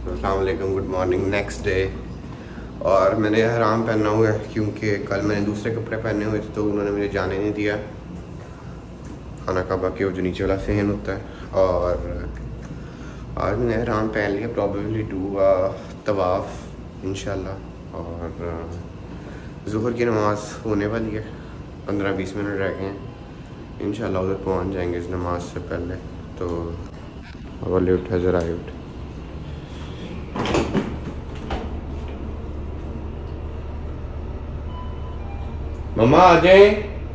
अस्सलाम वालेकुम, good morning, next day. और मैंने हराम पहना हुआ है क्योंकि कल मैंने दूसरे कपड़े पहने हुए थे तो उन्होंने मुझे जाने नहीं दिया। खाना काबा के वो जो नीचे वाला सहन होता है। और आज मैंने हराम पहन लिया, प्रॉबेबली डू तवाफ़ इंशाल्लाह। और ज़ुहर की नमाज़ होने वाली है, 15-20 मिनट रह गए हैं, इंशाल्लाह उधर पहुंच जाएंगे इस नमाज से पहले। तो वाले उठा ज़रा उठ। मम्मा आ जाए।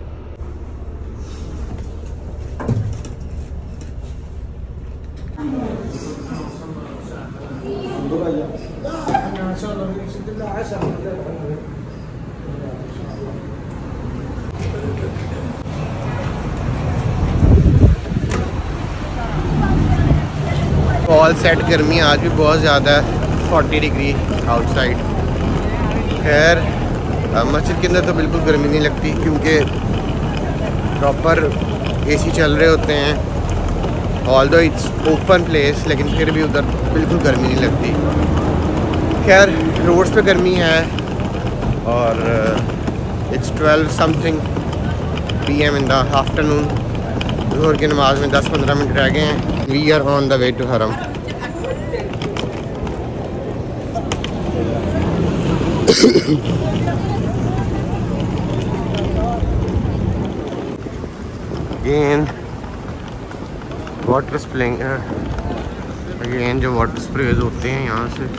ऑल सेट गर्मी आज भी बहुत ज़्यादा है, 40 डिग्री आउटसाइड। खैर मस्जिद के अंदर तो बिल्कुल गर्मी नहीं लगती क्योंकि प्रॉपर एसी चल रहे होते हैं। ऑल्दो इट्स ओपन प्लेस, लेकिन फिर भी उधर बिल्कुल गर्मी नहीं लगती। खैर रोड्स पे गर्मी है और it's 12 something PM in the afternoon. ज़ोहर की नमाज में 10-15 मिनट रह गए हैं। We are on the way to हरम। अगेन वाटर स्प्रिंग, अगेन जो वाटर स्प्रेज होते हैं यहाँ से।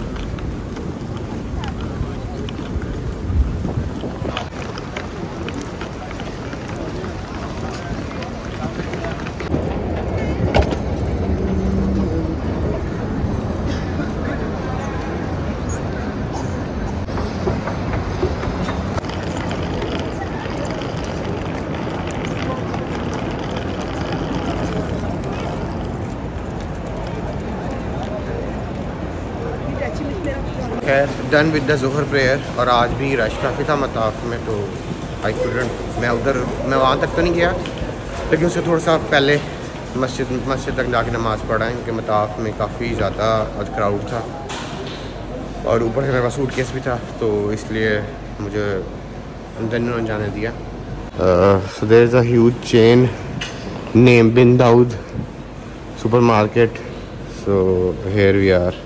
डन विद द ज़ोहर प्रेयर। और आज भी रश काफ़ी था मताफ़ में, तो आई कुडंट, मैं वहाँ तक तो नहीं गया, लेकिन उससे थोड़ा सा पहले मस्जिद तक जाके नमाज़ पढ़ा है क्योंकि मताफ़ में काफ़ी ज़्यादा आज क्राउड था और ऊपर से मेरे पास सूटकेस भी था, तो इसलिए मुझे अंदर नहीं जाने दिया। So there is a huge chain name Bin Dawood supermarket. So here we are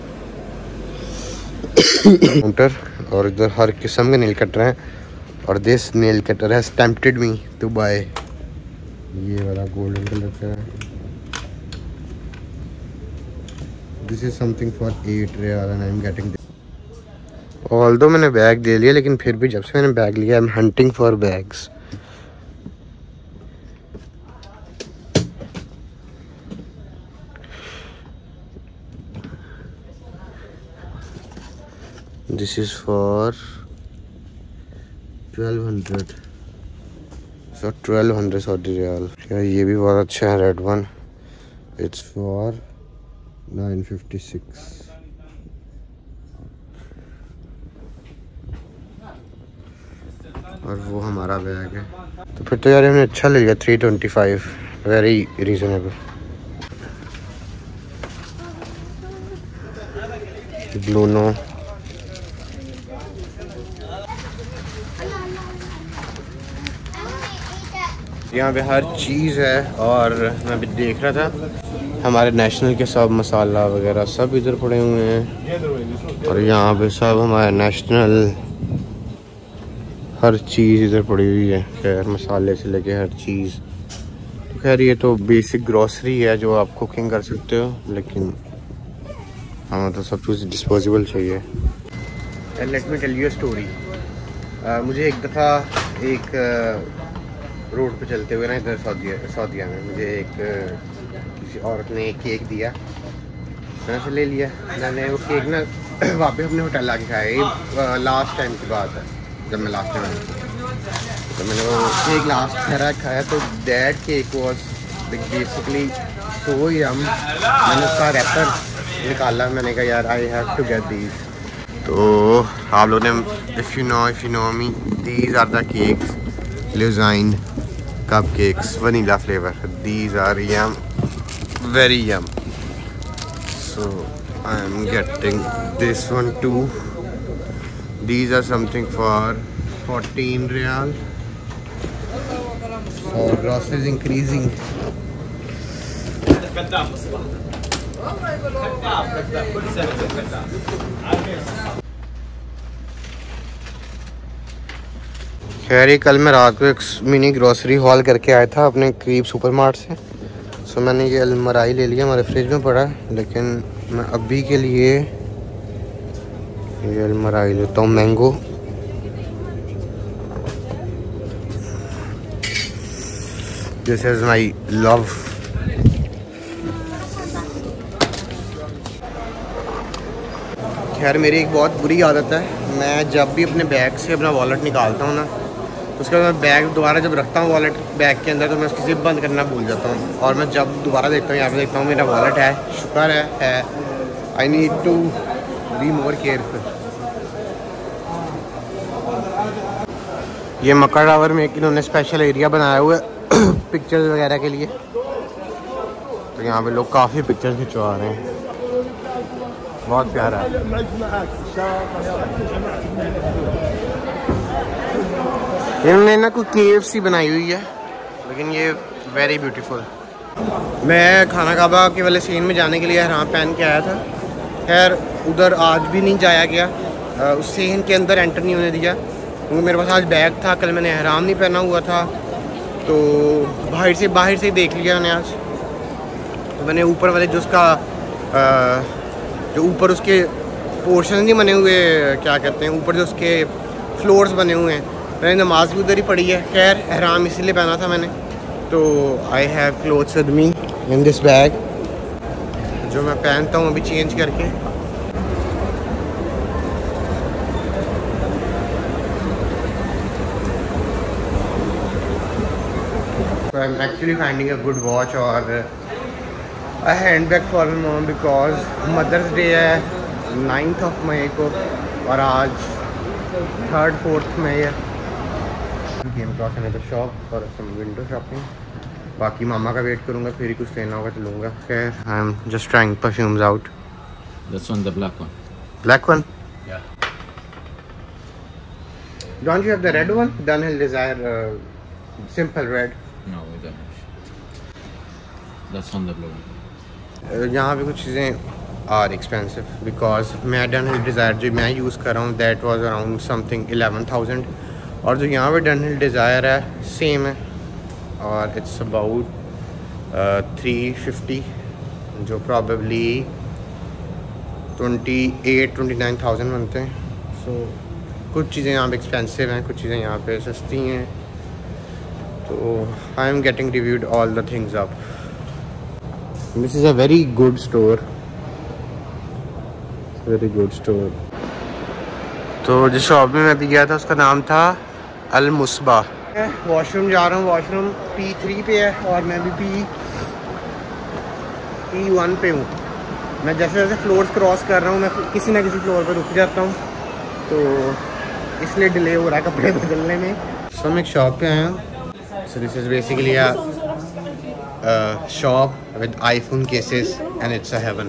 counter, और इधर हर किस्म के नेल कटर हैं। और this nail cutter has tempted me to buy. ये वाला गोल्डन कलर का है। This is something for 8 riyal and I am getting this. Although मैंने बैग दे लिया, लेकिन फिर भी जब से मैंने बैग लिया I am hunting for bags. This is for 1200, so 1200 Saudi riyal. ये भी बहुत अच्छा है, रेड वन, इट्स फॉर 956। और वो हमारा बैग है, तो फिर तो यार हमने अच्छा ले लिया। 325, वेरी रीजनेबल। ब्लूनो, यहाँ पे हर चीज़ है। और मैं अभी देख रहा था हमारे नेशनल के सब मसाला वगैरह सब इधर पड़े हुए हैं, और यहाँ पे सब हमारे नेशनल हर चीज़ इधर पड़ी हुई है। खैर मसाले से लेके हर चीज़। तो खैर ये तो बेसिक ग्रॉसरी है जो आप कुकिंग कर सकते हो, लेकिन हमें तो सब कुछ डिस्पोजेबल चाहिए। Let me tell you a story. मुझे एक दफ़ा एक रोड पे चलते हुए ना इधर सऊदीया में मुझे एक किसी औरत ने एक केक दिया, मैंने उसे ले लिया। मैंने वो केक ना वापस अपने होटल आके खाया। ये लास्ट टाइम की बात है, जब मैं लास्ट टाइम तो मैंने वो केक लास्ट खाया। तो that cake was basically so yum. मैंने उसका रैपर निकाला, मैंने कहा यार I have to get these. तो आप लोगों ने if you know me, these are the cakes Lusine cupcakes, vanilla flavor. These are yum, very yum. So I am getting this one too. These are something for 14 riyal. So groceries increasing. खैर ये कल मैं रात को एक mini grocery hall करके आया था अपने करीब सुपरमार्ट से। सो मैंने ये अलमारी ले लिया, हमारे फ्रिज में पड़ा है, लेकिन मैं अभी के लिए ये अलमारी लेता हूँ mango. This is my love. खैर मेरी एक बहुत बुरी आदत है, मैं जब भी अपने बैग से अपना वॉलेट निकालता हूँ ना, तो उसके बाद मैं बैग दोबारा जब रखता हूँ वॉलेट बैग के अंदर, तो मैं उसकी जिप बंद करना भूल जाता हूँ। और मैं जब दोबारा देखता हूँ यहाँ पे देखता हूँ मेरा वॉलेट है, शुक्र है। I need to be more careful. ये मक्का टावर में एक इन्होंने स्पेशल एरिया बनाया हुआ है पिक्चर्स वगैरह के लिए, तो यहाँ पे लोग काफ़ी पिक्चर्स खिंचवा रहे हैं, बहुत प्यारा है। इन्होंने ना कोई केव सी बनाई हुई है, लेकिन ये वेरी ब्यूटीफुल। मैं खाना काबा के वाले सीन में जाने के लिए हराम पहन के आया था। खैर उधर आज भी नहीं जाया गया, उस सीन के अंदर एंटर नहीं होने दिया, क्योंकि मेरे पास आज बैग था, कल मैंने हराम नहीं पहना हुआ था, तो बाहर से देख लिया मैंने आज। तो मैंने ऊपर वाले जो उसका जो ऊपर उसके पोर्शन नहीं बने हुए, क्या कहते हैं, ऊपर जो उसके फ्लोर्स बने हुए हैं, मैंने नमाज भी उधर ही पढ़ी है। खैर एहराम इसीलिए पहना था मैंने, तो I have clothes with me in this bag, जो मैं पहनता हूँ अभी चेंज करके। I am actually finding a good watch और a handbag for my mom because Mother's Day है 9 मई को और आज 3-4 मई है। Game cross another shop for some window shopping। बाकी मामा का वेट करूँगा, फिर ही कुछ लेना होगा तो लूँगा। खैर I am just trying perfumes out. That's one, the black one. Black one? Yeah. Don't you have the red one? Dunhill Desire simple red. No, we don't have. That's on the blue one. यहाँ पे कुछ चीज़ें are expensive because मैं Dunhill Desire जो मैं use कर रहा हूँ दैट वाज अराउंड समथिंग 11,000, और जो यहाँ पे डनहिल डिज़ायर है सेम है और इट्स अबाउट 350, जो प्रॉबेबली 28-29,000 बनते हैं। सो कुछ चीज़ें यहाँ पे एक्सपेंसिव हैं, कुछ चीज़ें यहाँ पे सस्ती हैं, तो I am getting reviewed all the things up. This is a very good store, very good store। तो जिस शॉप में मैं भी गया था उसका नाम था अल मुस्बा। वॉशरूम जा रहा हूँ, वॉशरूम P3 पे है और मैं भी P1 पे हूँ। मैं जैसे जैसे फ्लोर्स क्रॉस कर रहा हूँ मैं किसी ना किसी फ्लोर पर रुक जाता हूँ, तो इसलिए डिले हो रहा है कपड़े बदलने में। सो मैं एक शॉप पे आया हूँ। So this is basically shop with iPhone cases and it's a heaven.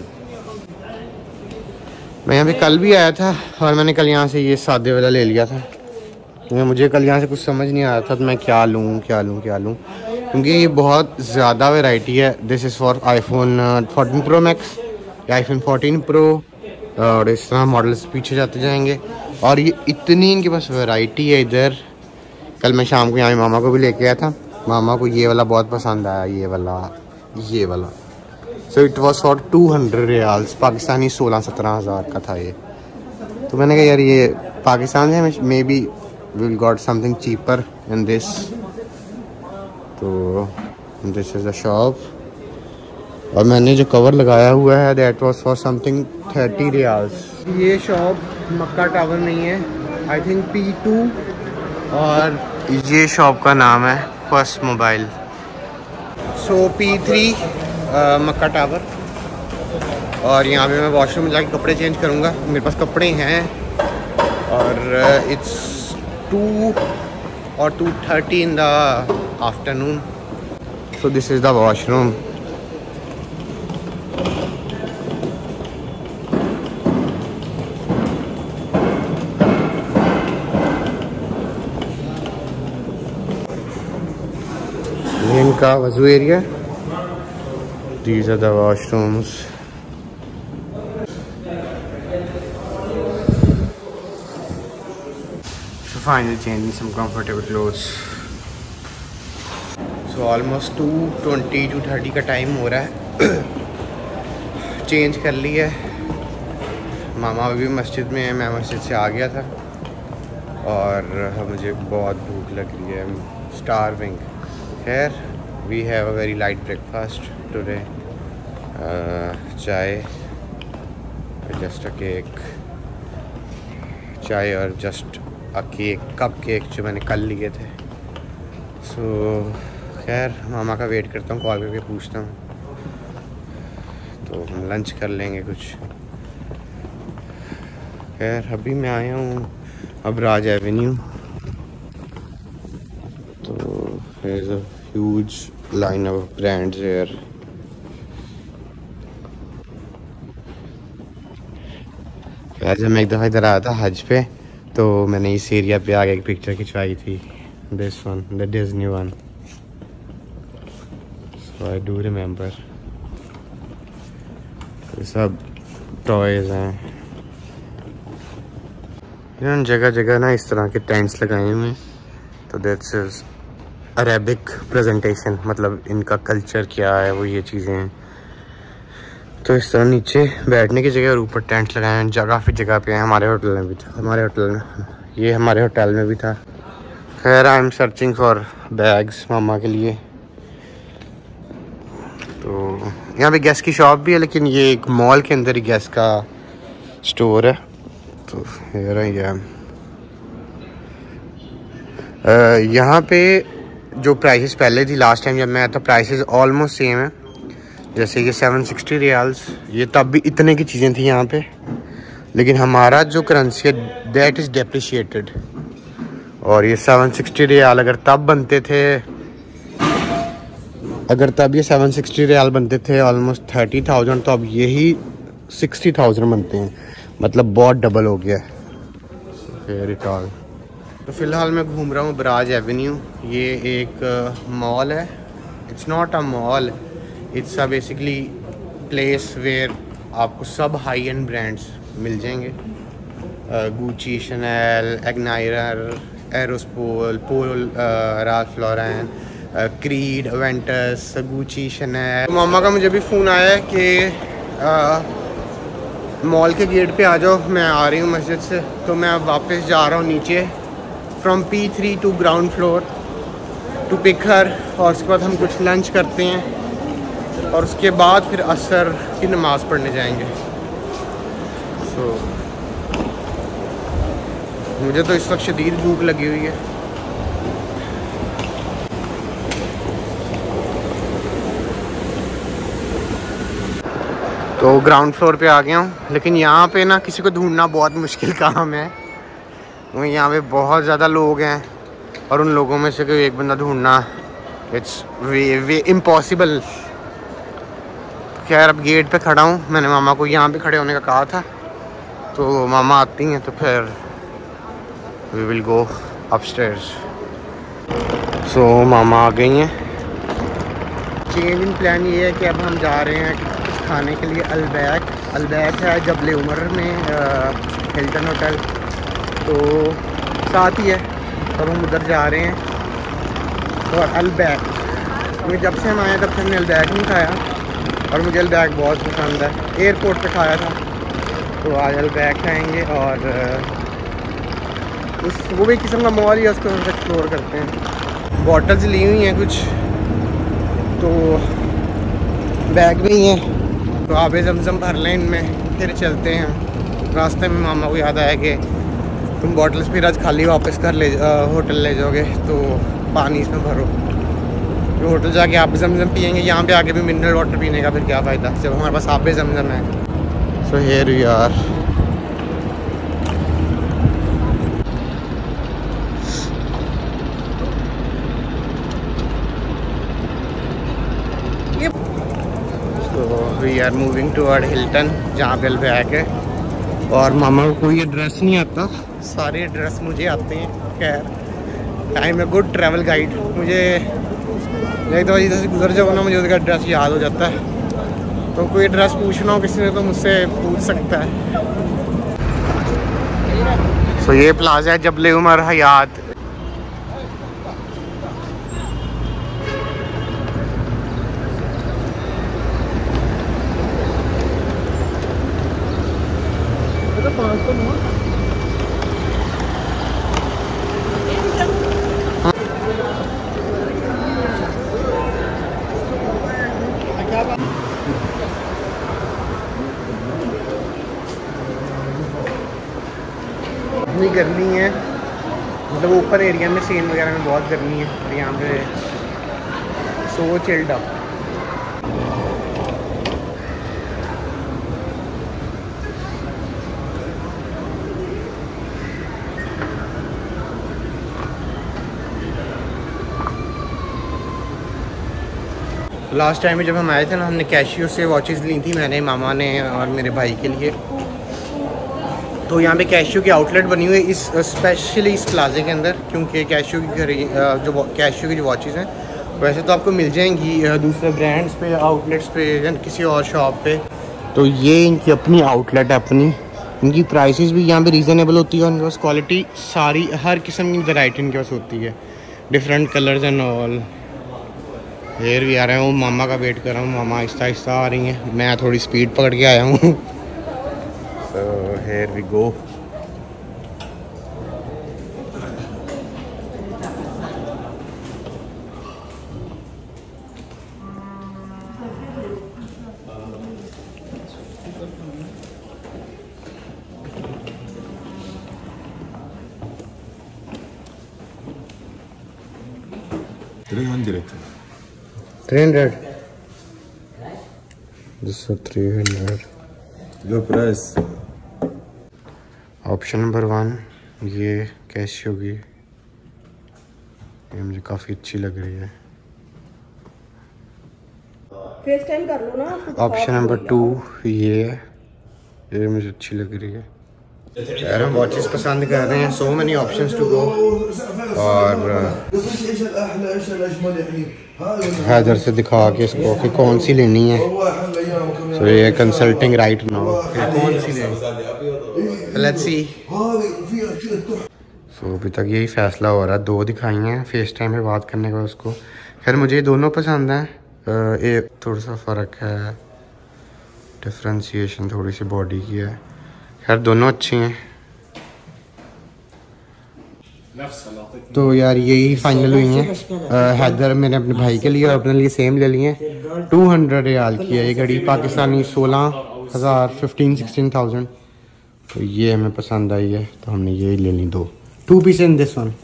मैं यहाँ पे कल भी आया था और मैंने कल यहाँ से ये सादे वाला ले लिया था, क्योंकि मुझे कल यहाँ से कुछ समझ नहीं आ रहा था तो मैं क्या लूँ, क्योंकि ये बहुत ज़्यादा वैरायटी है। This is for iPhone 14 pro max या आईफोन 14 प्रो, और इस तरह मॉडल्स पीछे जाते जाएंगे, और ये इतनी इनके पास वैरायटी है इधर। कल मैं शाम को यहाँ मामा को भी लेके आया था, मामा को ये वाला बहुत पसंद आया, ये वाला। So it was for 200 riyals, Pakistani 16-17 हज़ार का था ये। तो मैंने कहा यार ये पाकिस्तान से maybe will got something cheaper in this. तो दिस इज़ द शॉप, और मैंने जो कवर लगाया हुआ है that was for something 30 riyals. ये शॉप मक्का टावर नहीं है, आई थिंक P2, और ये शॉप का नाम है first mobile. So P3 Makkah tower, और यहाँ पे मैं वॉशरूम में जाके कपड़े चेंज करूँगा, मेरे पास कपड़े हैं, और it's 2 or 2:30 in the afternoon। So this is the washroom। इसका वजू area, these are the washrooms. So finally changing some comfortable clothes. So almost 2:20 to 2:30 का टाइम हो रहा है। चेंज कर लिया है। मामा भी मस्जिद में है, मैं मस्जिद से आ गया था और मुझे बहुत भूख लग रही है। स्टारविंग। खैर we have a very light breakfast today. Chai, just a cake, chai और just a cake, cupcake जो मैंने कल लिए थे। सो खैर मामा का वेट करता हूँ, कॉल करके पूछता हूँ तो हम लंच कर लेंगे कुछ। खैर अभी मैं आया हूँ अबराज एवेन्यू, तो there is a huge line of brands here. वैसे मैं एक दफ़ा इधर आया था हज पे, तो मैंने इस एरिया पे आगे एक पिक्चर खिंचवाई थी, this one, the Disney one. So I do remember. ये सब टॉयज हैं। इन्होंने जगह जगह ना इस तरह के टेंट्स लगाए हुए हैं, तो दैट्स इज अरेबिक प्रेजेंटेशन, मतलब इनका कल्चर क्या है वो ये चीज़ें हैं। तो इस तरह नीचे बैठने की जगह और ऊपर टेंट लगाए हैं। काफ़ी जगह पे हैं, हमारे होटल में भी था, हमारे होटल में भी था। खैर I am searching for bags मामा के लिए। तो यहाँ पे गैस की शॉप भी है, लेकिन ये एक मॉल के अंदर ही गैस का स्टोर है। तो यहाँ पे जो प्राइसेस पहले थी लास्ट टाइम जब मैं आया था, प्राइसेस ऑलमोस्ट सेम है। जैसे ये 760 रियाल्स, ये तब भी इतने की चीज़ें थी यहाँ पे, लेकिन हमारा जो करेंसी है दैट इज़ डेप्रिशिएटेड। और ये 760 रियाल अगर तब ये 760 रियाल बनते थे ऑलमोस्ट 30,000, तो अब यही 60,000 बनते हैं, मतलब बहुत डबल हो गया है। तो फ़िलहाल मैं घूम रहा हूँ अबराज एवेन्यू। ये एक मॉल है, it's not a mall, it's a basically place where आपको सब हाई एंड ब्रांड्स मिल जाएंगे। Gucci, Chanel, Aigner, Aeropostale, Paul, Ralph Lauren, Creed, Ventus, Gucci, Chanel. मामा का मुझे भी फ़ोन आया है कि मॉल के गेट पे आ जाओ, मैं आ रही हूँ मस्जिद से। तो मैं अब वापस जा रहा हूँ नीचे, from P3 to ground floor to pick her, और उसके बाद हम कुछ लंच करते हैं और उसके बाद फिर असर की नमाज़ पढ़ने जाएंगे। सो मुझे तो इस वक्त शदीद भूख लगी हुई है। तो ग्राउंड फ्लोर पे आ गया हूँ, लेकिन यहाँ पे ना किसी को ढूंढना बहुत मुश्किल काम है। यहाँ पे बहुत ज़्यादा लोग हैं और उन लोगों में से कोई एक बंदा ढूंढना इट्स वे इम्पॉसिबल। खैर अब गेट पे खड़ा हूँ, मैंने मामा को यहाँ पे खड़े होने का कहा था, तो मामा आती हैं तो फिर we will go upstairs. So मामा आ गई हैं। चेंज इन प्लान ये है कि अब हम जा रहे हैं खाने के लिए अलबैक है जबल उमर में, हिल्टन होटल तो साथ ही है, और हम उधर जा रहे हैं। और अलबैक, क्योंकि जब से हम आए तब से हमने अलबैक नहीं खाया और मुझे अलबैक बहुत पसंद है। एयरपोर्ट पे खाया था, तो आज अलबैक खाएंगे और वो भी किस्म का मॉल ही है, उसको हम एक्सप्लोर करते हैं। बॉटल्स ली हुई हैं कुछ, तो बैग भी हैं, तो आबे ज़मज़म भर लें इनमें, फिर चलते हैं। रास्ते में मामा को याद आया कि तुम बॉटल्स फिर आज खाली वापस होटल ले जाओगे, तो पानी इसमें भरो। तो होटल जाके आबे ज़मज़म पियेंगे, यहाँ पे आके भी मिनरल वाटर पीने का फिर क्या फ़ायदा जब हमारे पास आबे ज़मज़म है। So here we are. We are moving toward Hilton, जहाँ पे अलबैक है। और मामा को कोई एड्रेस नहीं आता, सारे एड्रेस मुझे आते हैं। खैर I am a good travel guide, मुझे एक दफ़ा इधर से गुजर जाओ ना, मुझे उसका एड्रेस याद हो जाता है। तो कोई एड्रेस पूछना हो किसी ने तो मुझसे पूछ सकता है। तो ये प्लाजा है जबले उमर हयात। इतनी गर्मी है, मतलब ऊपर एरिया में सीन वगैरह में बहुत गर्मी है और यहाँ पे so chilled up. Last time में जब हम आए थे ना, हमने कैशियो से वॉचेस ली थी, मैंने, मामा ने और मेरे भाई के लिए। तो यहाँ पे कैशियो की आउटलेट बनी हुई है इस स्पेशली इस प्लाजे के अंदर, क्योंकि कैशियो की जो कैशियो की जो वॉचेस हैं वैसे तो आपको मिल जाएंगी दूसरे ब्रांड्स पे, आउटलेट्स पे या किसी और शॉप पे। तो ये इनकी अपनी आउटलेट है, अपनी। इनकी प्राइसेस भी यहाँ पे रीज़नेबल होती है और इनके पास क्वालिटी सारी हर किस्म की वैरायटी इनके पास होती है, different colours and all. Hair भी आ रहे हैं, वो मामा का वेट कर रहा हूँ, मामा आहिस्ता आहिस्ता आ रही हैं, मैं थोड़ी स्पीड पकड़ के आया हूँ। So here we go. $300. This is 300. Low price. Option number 1 ये कैशियो की, ये मुझे काफ़ी अच्छी लग रही है। फेस टाइम कर लो ना। ऑप्शन नंबर 2 ये मुझे अच्छी लग रही है। यार हम वॉचेस पसंद कर रहे हैं, so many options to go. और हैदर से दिखा के इसको कि कौन सी लेनी है। सो ये कंसल्टिंग राइट नाउ, कौन सी लेनी, लेट्स सी। सो अभी तक यही फैसला हो रहा है, 2 दिखाई हैं फेस टाइम पे बात करने का उसको। खैर मुझे दोनों पसंद हैं, एक थोड़ा सा फ़र्क है, डिफ्रेंशिएशन थोड़ी सी बॉडी की है। खैर दोनों अच्छी हैं। तो यार यही फाइनल हुई हैं। हैदर मैंने अपने भाई के लिए और अपने लिए सेम ले लिए हैं। 200 रियाल की है ये घड़ी, पाकिस्तानी 16,000 15-16,000। तो ये हमें पसंद आई है तो हमने यही ले ली, 2 पीस इन दिस वन।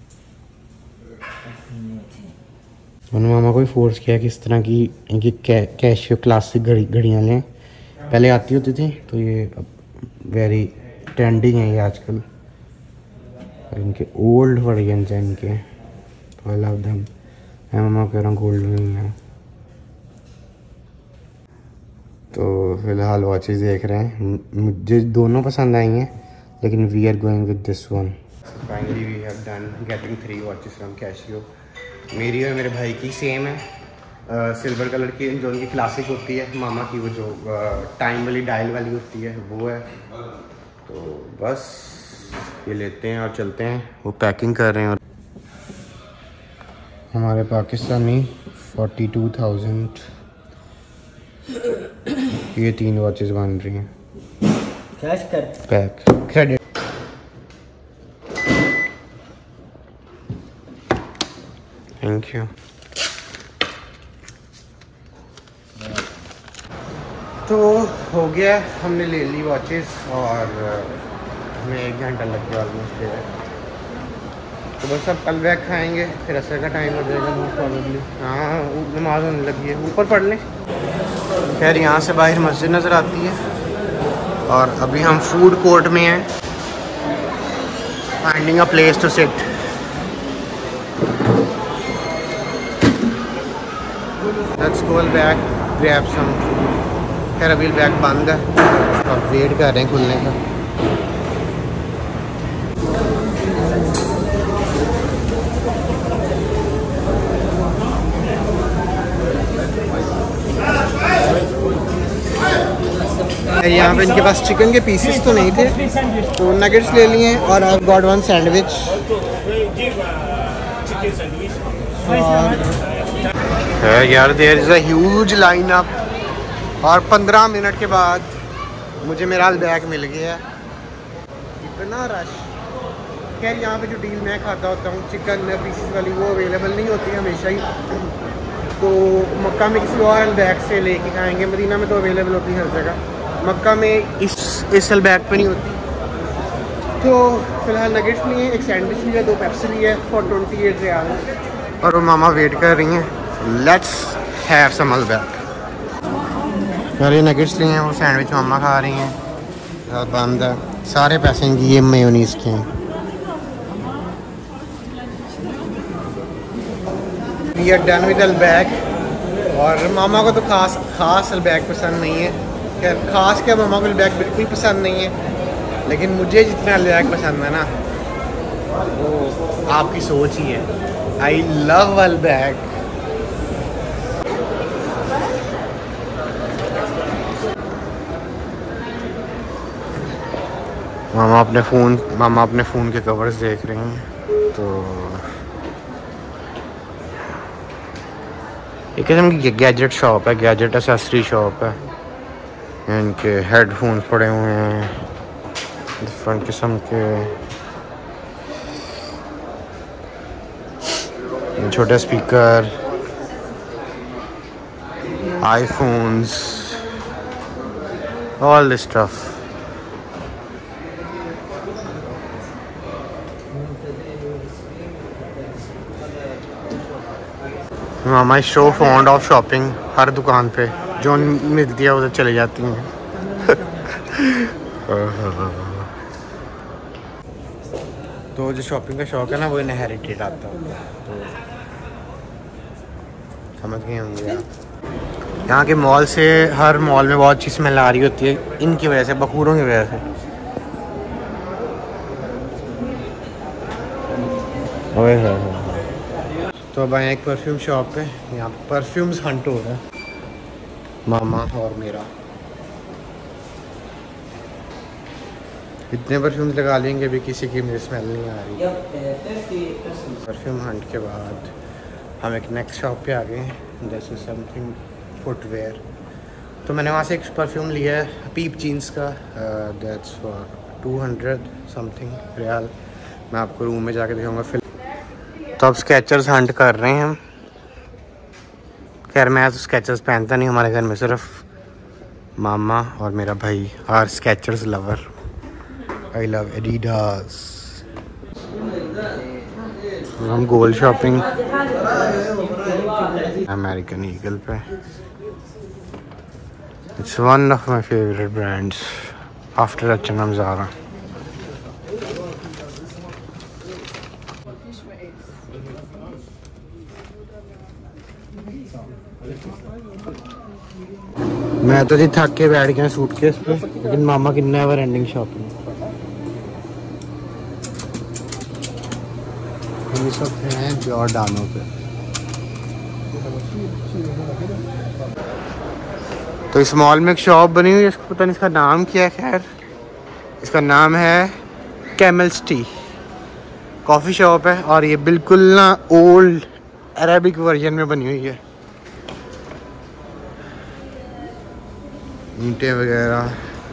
मैंने मामा को फोर्स किया कि इस तरह की इनकी कैशियो क्लासिक घड़ियाँ लें, पहले आती होती थी, तो ये वेरी ट्रेंडिंग है ये आजकल। और इनके ओल्ड वर्जन हैं इनके, तो आई लव देम। मैं मामा कह रहा हूँ गोल्ड नहीं है। तो फिलहाल वॉचेस देख रहे हैं, मुझे दोनों पसंद आई हैं, लेकिन we are going with this one. Finally we have done getting 3 watches from Casio. मेरी और मेरे भाई की सेम है, सिल्वर कलर की जो उनकी क्लासिक होती है, मामा की वो जो टाइम वाली डायल वाली होती है वो है। तो बस ये लेते हैं और चलते हैं, वो पैकिंग कर रहे हैं। और हमारे पाकिस्तानी 42,000 ये 3 वॉचेस बन रही हैं। कैश कर पैक क्रेडिट। Thank you. तो हो गया, हमने ले ली वॉचेस और हमें 1 घंटा लग गया ऑलमोस्ट। तो बस अब कल बैग खाएंगे, फिर असर का टाइम हो जाएगा मोस्ट प्रॉबेबली। हाँ नमाज होने लगी है, ऊपर पढ़ लें। खैर यहाँ से बाहर मस्जिद नज़र आती है और अभी हम फूड कोर्ट में हैं, finding a place to sit. Let's go back grab some food. खैर अभी बैग बंद है, अब वेट कर रहे हैं खुलने का। यहाँ पे इनके पास चिकन के पीसेस तो नहीं थे, तो नगेट्स ले लिए और आई गॉट वन सैंडविच। यार there is a huge line up, और 15 मिनट के बाद मुझे मेरा बैग मिल गया। इतना रश। खैर यहाँ पे जो डील मैं खाता होता हूँ चिकन पीसेस वाली, वो अवेलेबल नहीं होती है हमेशा ही, तो मक्का में किसी और बैग से लेके खाएंगे। मदीना में तो अवेलेबल होती है हर जगह, मक्का में इस बैग पे नहीं होती। तो फिलहाल नगेट्स लिए, एक सैंडविच लिया, 2 पेप्सी लिया फॉर 28 रियाल, और वो मामा वेट कर रही हैं। Let's have some bag. यार ये नगेट्स लिए हैं, वो सैंडविच मामा खा रही हैं, बंद है। सारे पैसे इनकी ये मेयोनीज़ के हैं। We are done with bag, और मामा को तो खास बैग पसंद नहीं है। खैर खास क्या, मामा को बैग बिल्कुल पसंद नहीं है, लेकिन मुझे जितना बैग पसंद है ना, वो आपकी सोच ही है। I love Al bag. मामा अपने फ़ोन के कवर्स देख रहे हैं। तो एक किस्म की गैजेट शॉप है, गैजेट एसेसरी शॉप है। इनके हेडफोन्स पड़े हुए हैं डिफरेंट किस्म के, छोटे speaker, iPhones, all this stuff. मामा is so fond of shopping. हर दुकान पे जो मिलती है उधर चले जाती हैं। तो जो शॉपिंग का शौक है ना, वो इनहेरिटेड आता है, तो समझ गए होंगे आप। यहाँ के मॉल से, हर मॉल में बहुत अच्छी स्मेल आ रही होती है इनकी वजह से, बखूरों की वजह से। ओए होए। तो अब आए एक परफ्यूम शॉप पे, यहाँ पर परफ्यूम्स हंट हो रहा है मामा और मेरा। इतने परफ्यूम्स लगा लेंगे भी किसी की मुझे स्मेल नहीं आ रही। परफ्यूम हंट के बाद हम एक नेक्स्ट शॉप पे आ गए हैं, जैसे समथिंग फुटवेयर। तो मैंने वहाँ से एक परफ्यूम लिया है पीप जीन्स का, दैट्स फॉर 200 समथिंग रियाल। मैं आपको रूम में जाके दिखाऊंगा। फिर तो अब स्केचर्स हंट कर रहे हैं हम। खैर मैं तो स्केचर्स पहनता नहीं, हमारे घर में सिर्फ मामा और मेरा भाई are Skechers lover. I love Adidas. हम गोल्ड शॉपिंग अमेरिकन ईगल पे। It's one of my favourite brands after H&M Zara। मैं तो जी थक के बैठ गया सूटकेस पे, लेकिन मामा की नेवर एंडिंग शॉपिंग। ये सब हैं जॉर्डानो पे। तो इस मॉल में एक शॉप बनी हुई है, इसको पता नहीं इसका नाम क्या है। खैर इसका नाम है कैमल्स टी, कॉफ़ी शॉप है, और ये बिल्कुल ना ओल्ड अरेबिक वर्जन में बनी हुई है। ईंटें वगैरह,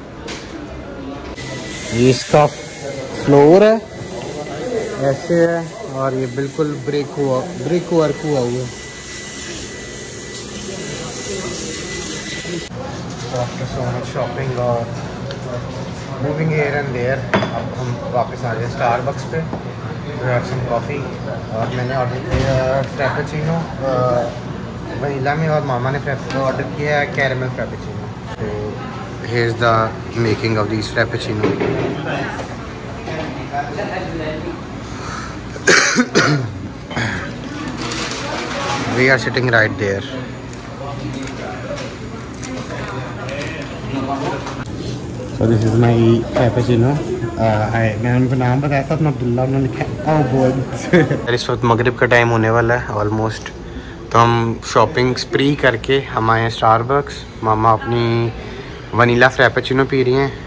ये इसका फ्लोर है ऐसे है, और ये बिल्कुल ब्रिक वर्क हुआ हुआ है। आफ्टर सो मच शॉपिंग और मूविंग हियर एंड देयर, अब हम वापस आ गए स्टारबक्स पे। वी हैव सम कॉफ़ी, और मैंने ऑर्डर किया फ्रैपेचिनो वनीला में, और मामा ने ऑर्डर किया है caramel frappuccino. So here's the making of these frappuccino. We are sitting right there. So this is my frappuccino. मैंने उनको नाम बताया था अपना, अब्दुल्ला, उन्होंने लिखा oh boy। इस वक्त मगरिब का टाइम होने वाला है ऑलमोस्ट, तो हम शॉपिंग स्प्री करके हम आए हैं स्टारबक्स। मामा अपनी वनीला फ्रैपेचिनो पी रही हैं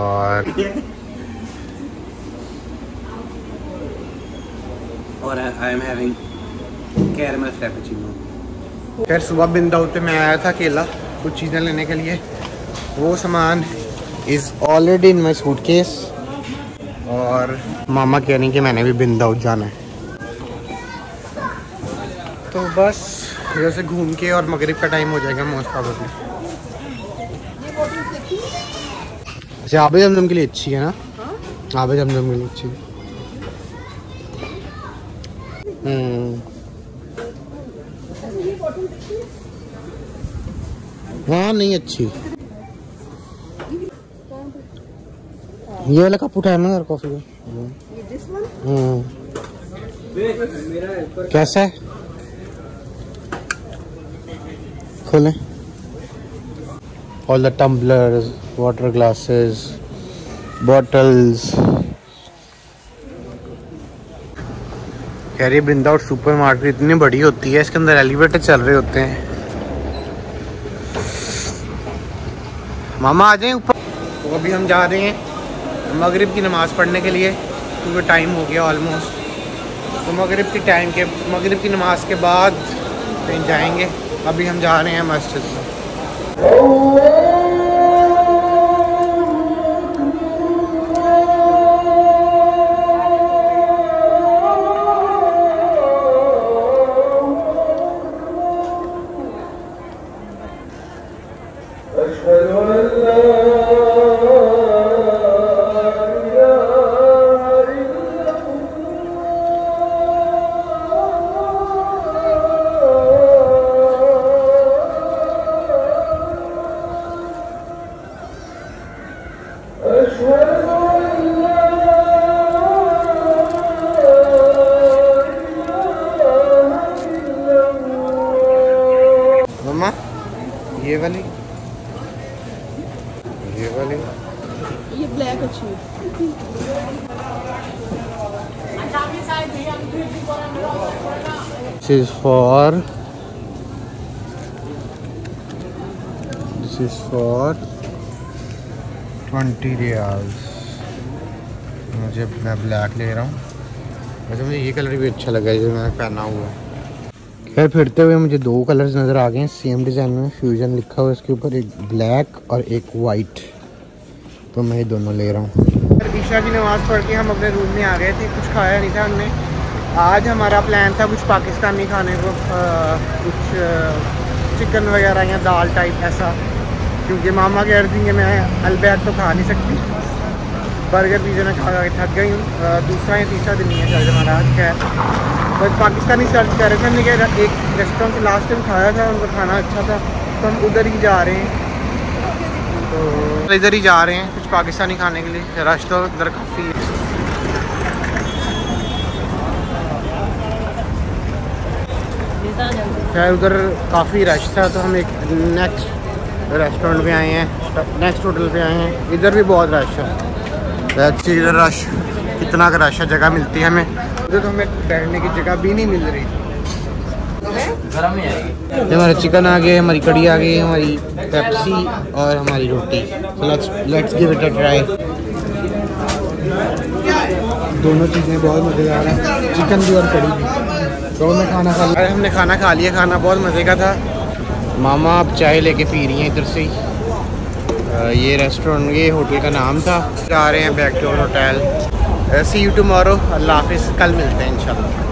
और I am having caramel frappuccino. फिर सुबह बिन दाऊद पे मैं आया था अकेला कुछ चीज़ें लेने के लिए। वो सामान is already in my suitcase और मामा कह रही कि मैंने भी बिन दाऊद जाना है। तो बस इधर से घूम के और मगरिब का टाइम हो जाएगा मोस्ट प्रोबेबली। अच्छा आबे जमजम के लिए अच्छी है ना? आबे जमजम के लिए अच्छी है। हाँ नहीं अच्छी। ये वाला कप उठाया ना यार कॉफी का। कैसा है? खोलें। All the tumblers, water glasses, bottles. यार ये बिंदाउट सुपर मार्केट इतनी बड़ी होती है, इसके अंदर एलिवेटर चल रहे होते हैं। मामा आ जाएं ऊपर। तो अभी हम जा रहे हैं मगरिब की नमाज़ पढ़ने के लिए क्योंकि टाइम हो गया ऑलमोस्ट। तो मगरिब की नमाज के बाद कहीं जाएंगे। अभी हम जा रहे हैं मस्जिद में। मम्मा ये वाली ये ब्लैक अच्छी है। This is for 20 riyals. मैं ब्लैक ले रहा हूँ। वैसे मुझे ये कलर भी अच्छा लगा है जो मैंने पहना हुआ है। खैर फिरते हुए मुझे दो कलर्स नज़र आ गए हैं सेम डिज़ाइन में, फ्यूजन लिखा हुआ है इसके ऊपर, एक ब्लैक और एक वाइट। तो मैं ये दोनों ले रहा हूँ। ईशा की नमाज़ पढ़ के हम अपने रूम में आ गए थे। कुछ खाया नहीं था हमने। आज हमारा प्लान था कुछ पाकिस्तानी खाने को, कुछ चिकन वगैरह या दाल टाइप ऐसा, क्योंकि मामा कह रही थी कि मैं अलबैक तो खा नहीं सकती, बर्गर पिज़्ज़ा में खा थक गई हूँ। दूसरा या तीसरा दिन नहीं है शायद हमारा आज। खैर बस पाकिस्तानी सर्च कर रहे थे। हमने क्या एक रेस्टोरेंट से लास्ट टाइम खाया था, उनका खाना अच्छा था, तो हम उधर ही जा रहे हैं। तो इधर ही जा रहे हैं कुछ पाकिस्तानी खाने के लिए। रश तो इधर काफ़ी है। खैर उधर काफ़ी रश था, तो हम एक नेक्स्ट रेस्टोरेंट पे आए हैं, नेक्स्ट होटल पे आए हैं। इधर भी बहुत रश है। इधर रश कितना का रश है, जगह मिलती है हमें इधर, तो हमें बैठने की जगह भी नहीं मिल रही। हमारा चिकन आ गया, हमारी कड़ी आ गई, हमारी पेप्सी और हमारी रोटी। Let's give it a try. दोनों चीज़ें बहुत मज़ेदार हैं, चिकन भी और कड़ी भी। तो हमने खाना खा लिया। हमने खाना खा लिया, खाना बहुत मज़े का था। मामा अब चाय लेके पी रही हैं इधर से ही। ये रेस्टोरेंट, ये होटल का नाम था। जा रहे हैं back to hotel. See you tomorrow. अल्लाह हाफिज़। कल मिलते हैं इंशाल्लाह।